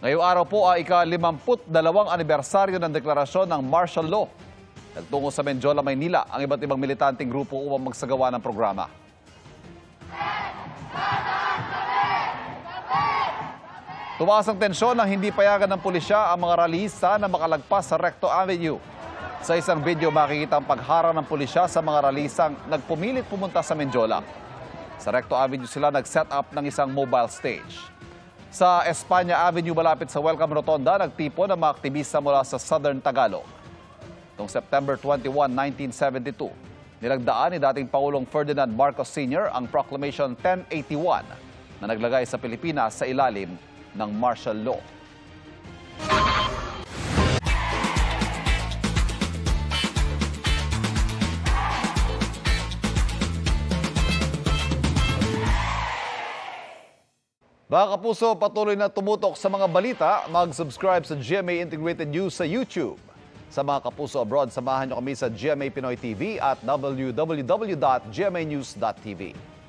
Ngayong araw po ay ika-52 anibersaryo ng deklarasyon ng martial law. Nagtungo sa Mendiola, Maynila ang iba't ibang militanteng grupo upang magsagawa ng programa. Tumaas ang tensyon nang hindi payagan ng pulisya ang mga raliyista na makalagpas sa Recto Avenue. Sa isang video makikita ang pagharang ng pulisya sa mga raliyistang nagpumilit pumunta sa Mendiola. Sa Recto Avenue sila nag-set up ng isang mobile stage. Sa Espanya Avenue malapit sa Welcome Rotonda, nagtipon ang mga aktivista mula sa Southern Tagalog. Noong September 21, 1972, nilagdaan ni dating Pangulong Ferdinand Marcos Sr. ang Proclamation 1081 na naglagay sa Pilipinas sa ilalim ng martial law. Mga kapuso, patuloy na tumutok sa mga balita, mag-subscribe sa GMA Integrated News sa YouTube. Sa mga kapuso abroad, samahan niyo kami sa GMA Pinoy TV at www.gmanews.tv.